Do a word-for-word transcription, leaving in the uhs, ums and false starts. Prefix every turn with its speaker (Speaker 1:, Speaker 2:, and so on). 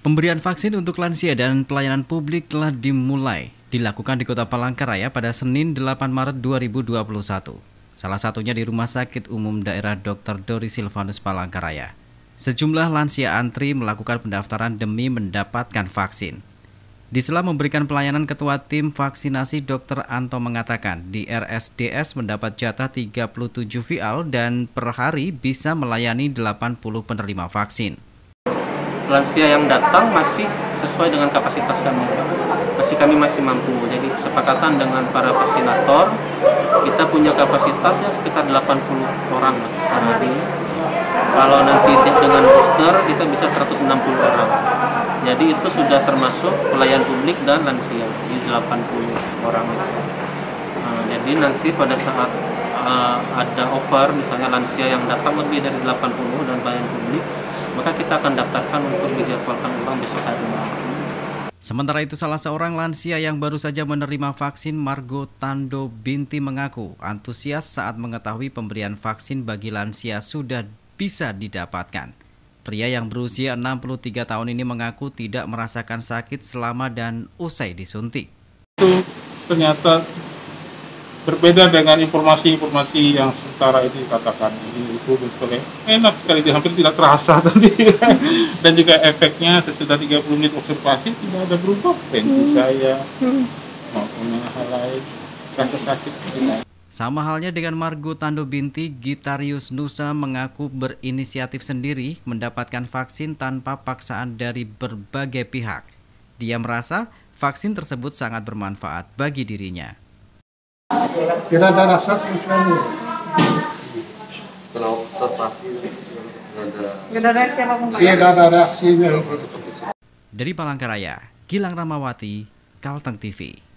Speaker 1: Pemberian vaksin untuk lansia dan pelayanan publik telah dimulai dilakukan di Kota Palangkaraya pada Senin delapan Maret dua ribu dua puluh satu. Salah satunya di Rumah Sakit Umum Daerah dokter Dori Silvanus Palangkaraya. Sejumlah lansia antri melakukan pendaftaran demi mendapatkan vaksin. Di sela memberikan pelayanan, Ketua Tim Vaksinasi dokter Anto mengatakan di R S D S mendapat jatah tiga puluh tujuh vial dan per hari bisa melayani delapan puluh penerima vaksin.
Speaker 2: Lansia yang datang masih sesuai dengan kapasitas kami, masih kami masih mampu. Jadi kesepakatan dengan para vaksinator, kita punya kapasitasnya sekitar delapan puluh orang sehari. Kalau nanti dengan booster kita bisa seratus enam puluh orang. Jadi itu sudah termasuk pelayan publik dan lansia di delapan puluh orang. Nah, jadi nanti pada saat uh, ada over, misalnya lansia yang datang lebih dari delapan puluh dan pelayan publik, maka kita akan daftarkan untuk dijadwalkan ulang besok hari.
Speaker 1: Sementara itu, salah seorang lansia yang baru saja menerima vaksin, Margo Tando Binti, mengaku antusias saat mengetahui pemberian vaksin bagi lansia sudah bisa didapatkan. Pria yang berusia enam puluh tiga tahun ini mengaku tidak merasakan sakit selama dan usai disuntik.
Speaker 3: Itu ternyata berbeda dengan informasi-informasi yang sementara itu dikatakan. Jadi itu betul enak sekali, hampir tidak terasa tadi. Dan juga efeknya sesudah tiga puluh menit observasi tidak ada berubah. Tensi saya maupun hal lain, rasa sakit tidak.
Speaker 1: Sama halnya dengan Margo Tando Binti, Gitarius Nusa mengaku berinisiatif sendiri mendapatkan vaksin tanpa paksaan dari berbagai pihak. Dia merasa vaksin tersebut sangat bermanfaat bagi dirinya.
Speaker 4: Tidak ada rasa sekali.
Speaker 2: Kalau observasi
Speaker 4: tidak ada reaksi apapun. Tidak ada reaksinya.
Speaker 1: Dari Palangkaraya, Gilang Ramawati, Kalteng T V.